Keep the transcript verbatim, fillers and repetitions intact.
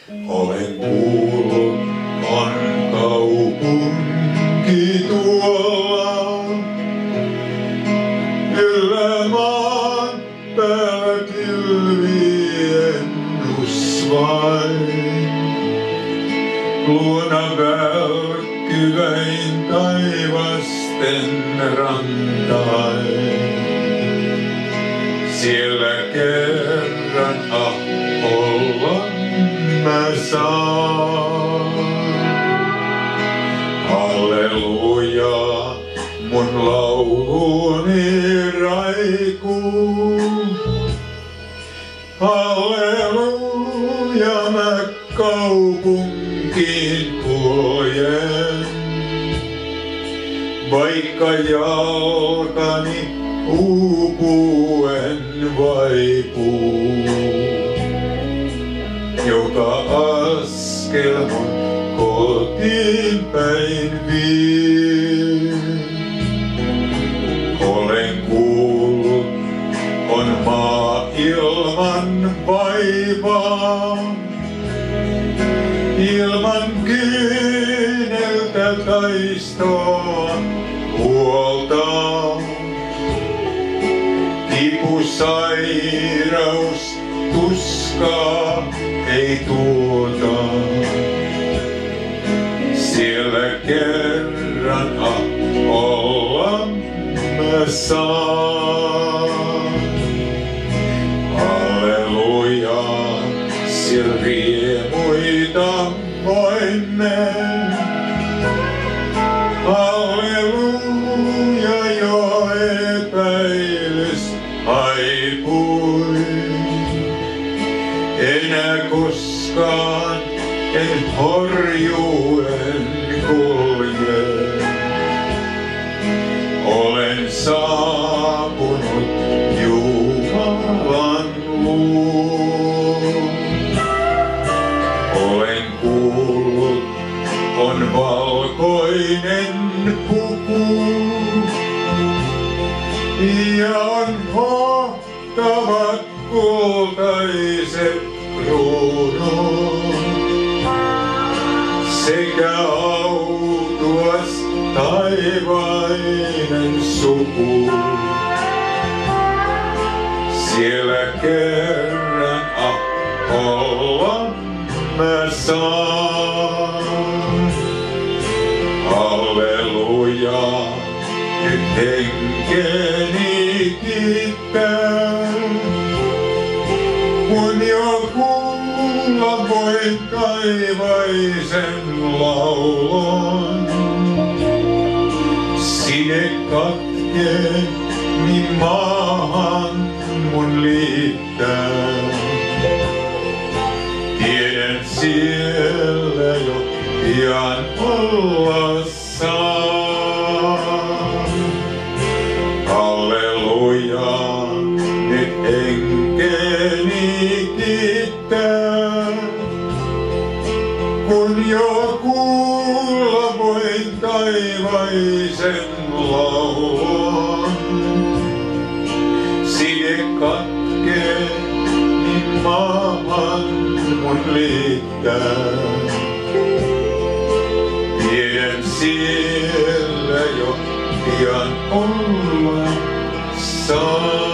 Olen kuullut, on kaupunki tuolla, yllä maan päällä pilvien usvain. Luona välkkyväin taivasten rantain. Siellä kerran ah olla mä saan. Halleluja, mun lauluni raikuu. Halleluja, mä kaupunkiin kuljen. Vaikka jalkani uupuen vaipuu, joka askel mun kotiin päin vie. Olen kuullut, on maa ilman vaivaa, ilman kyyneltä taistoa huolta. Kipu, sairaus, tuskaa ei tuota. Siellä kerran ah olla mä saan. Halleluja, siellä riemuita voimme. Halleluja, jo epäilys haipui. Enää koskaan en horjuen kulje. Olen saapunut Jumalan luo. Olen kuullut, on valkoinen puku ja on hohtavat kultaiset kruunut sekä autuas taivainen suku. Siellä kerran ah olla mä saan. Halleluja, nyt henkeni kiittää. Kun jo kuulla voin taivaisen laulon, side katkee, niin maahan mun liittää. Tiedän siellä jo pian olla saan. Halleluja, nyt henkeni kiittää. Kun jo kuulla voin taivaisen laulon, side katkee, niin maahan mun liittää. Tiedän siellä jo pian olla saa.